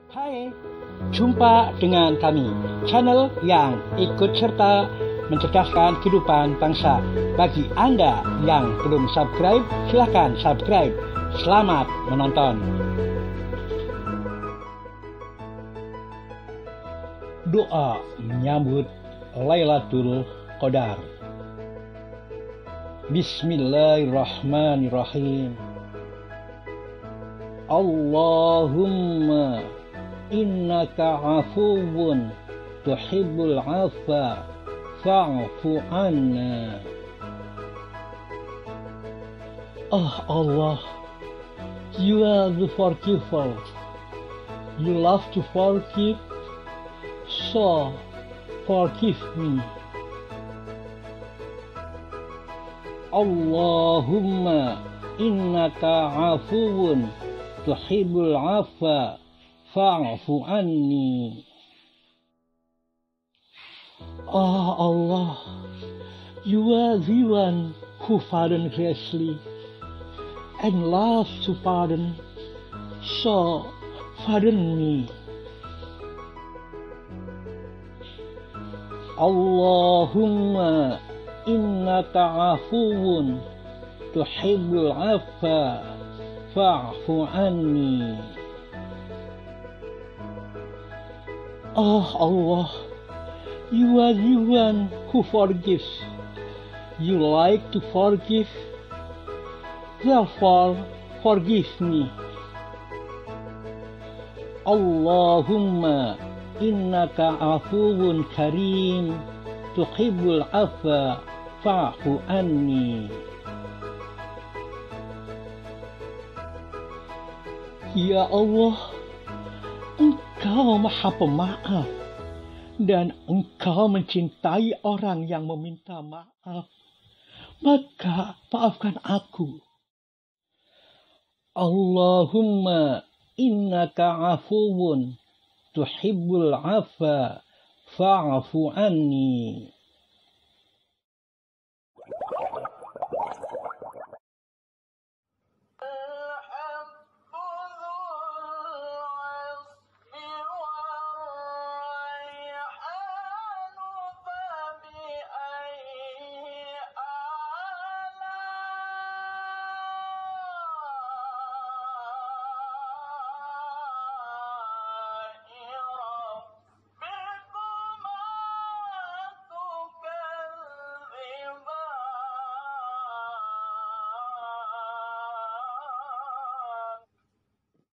Hai, jumpa dengan kami, channel yang ikut serta mencerdaskan kehidupan bangsa. Bagi Anda yang belum subscribe, silahkan subscribe. Selamat menonton. Doa menyambut Lailatul Qadar. Bismillahirrahmanirrahim. Allahumma innaka afuwun tuhibbul afwa fa'fu anna. Oh Allah, you are the forgiver. You love to forgive, so forgive me. Allahumma innaka afuwun tuhibbul afwa fa'fu anni. Oh Allah, you are the one who pardons graciously and loves to pardon, so pardon me. Allahumma innaka afuwun tuhibbul afwa fa'fu anni. Oh Allah, you are the one who forgives. You like to forgive, therefore forgive me. Allahumma innaka afuwun karim tuhibbul afwa fa'fu anni. Ya Allah, Engkau Maha Pemaaf dan Engkau mencintai orang yang meminta maaf. Maka maafkan aku. Allahumma innaka afuwun tuhibbul afwa fa'fu anni.